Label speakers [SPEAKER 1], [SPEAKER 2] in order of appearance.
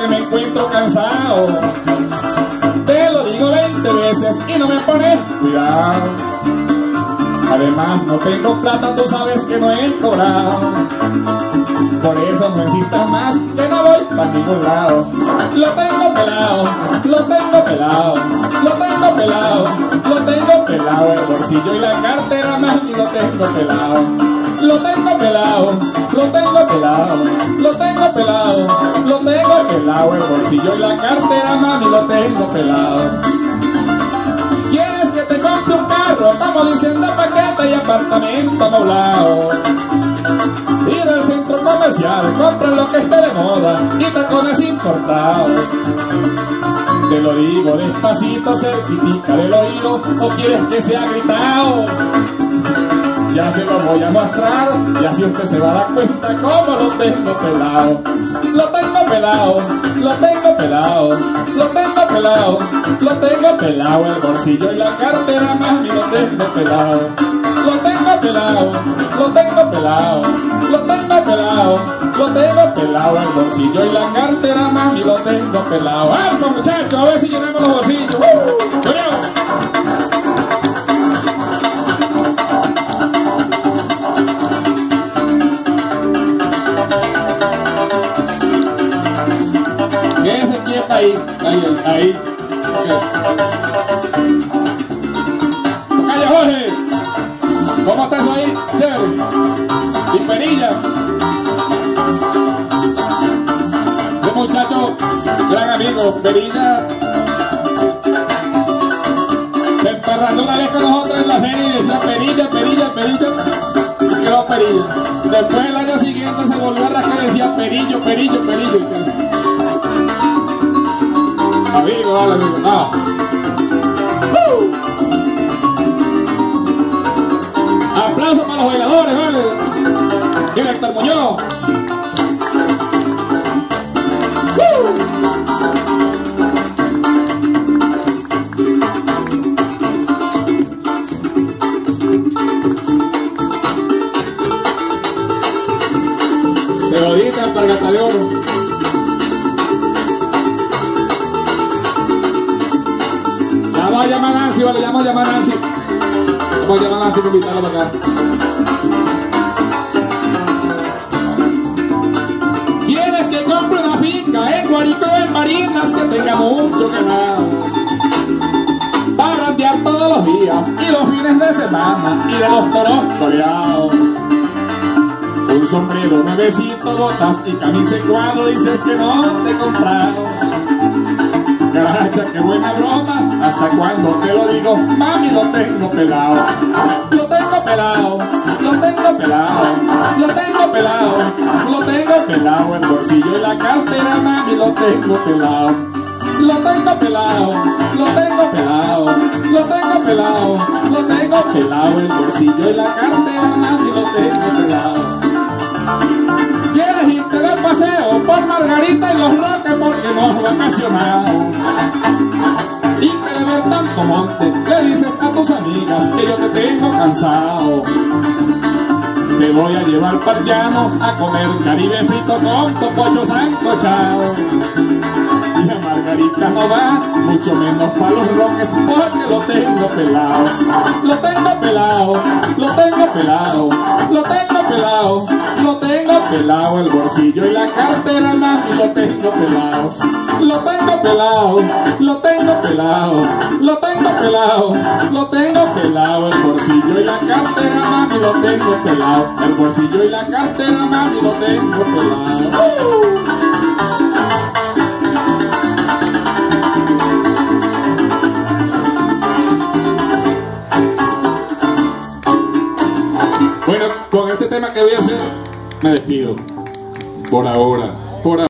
[SPEAKER 1] que me encuentro cansado. Te lo digo 20 veces y no me pones cuidado. Además no tengo plata, tú sabes que no he cobrado. Por eso no insistas más, que no voy para ningún lado. Lo tengo pelado, lo tengo pelado, lo tengo pelado, lo tengo pelado. El bolsillo y la cartera más y lo tengo pelado. Lo tengo pelado, lo tengo pelado, lo tengo pelado, lo tengo pelado. El bolsillo y la cartera mami lo tengo pelado. ¿Quieres que te compre un carro? Estamos diciendo paquete y apartamento amoblado. Ir al centro comercial, compra lo que esté de moda y tacones importados. Te lo digo despacito, certifica del oído, o quieres que sea gritado. Ya se lo voy a mostrar y así usted se va a dar cuenta cómo lo tengo pelado. Lo tengo pelado, lo tengo pelado, lo tengo pelado, lo tengo pelado. El bolsillo y la cartera mami lo tengo pelado. Lo tengo pelado, lo tengo pelado, lo tengo pelado, lo tengo pelado. El bolsillo y la cartera mami lo tengo pelado. ¡Vamos muchachos! A ver si llenamos los bolsillos. Quédese quieta ahí, ahí. Tocayo Jorge, ¿cómo está eso ahí? Chévere. Y Perilla. De muchacho, gran amigo, Perilla. Se emparrando una vez con nosotros en la feria y decía Perilla, Perilla, Perilla. Y quedó Perilla. Después el año siguiente se volvió a rascar y decía Perillo, Perillo, Perillo. Amigo, vale, amigo, no. Aplausos para los bailadores, vale. Mira Héctor Muñoz. De bonita alpargata de oro. Vamos a llamar a Nancy, vale, vamos a llamar a Nancy. Vamos a llamar a Nancy para invitarla para acá. Tienes que comprar una finca en Guarico o en Marinas que tenga mucho ganado. Para randear todos los días y los fines de semana ir a los toros toreados. Un sombrero nuevecito, botas y camisa en cuadro, dices que no te he comprado. Caracha, qué buena broma, ¿hasta cuándo te lo digo? Mami, lo tengo pelado. Lo tengo pelado, lo tengo pelado, lo tengo pelado, lo tengo pelado. El bolsillo y la cartera, mami, lo tengo pelado. Lo tengo pelado, lo tengo pelado, lo tengo pelado, lo tengo pelado. El bolsillo y la cartera, mami, lo tengo pelado. ¿Quieres irte de paseo por Margarita y Los Roques porque hemos vacacionado? Y que de ver tanto monte le dices a tus amigas que yo te tengo cansado. Te voy a llevar para el llano a comer caribe frito con topollo sancochado. Y a Margarita no va, mucho menos para Los Roques porque lo tengo pelado. Lo tengo pelado, lo tengo pelado, lo tengo pelado, lo tengo pelado. El bolsillo y la cartera, mami, lo tengo pelado. Lo tengo pelado, lo tengo pelado, lo tengo pelado, lo tengo pelado. El bolsillo y la cartera, mami, lo tengo pelado. El bolsillo y la cartera, mami, lo tengo pelado. Bueno, con este tema que voy a hacer, me despido. Por ahora.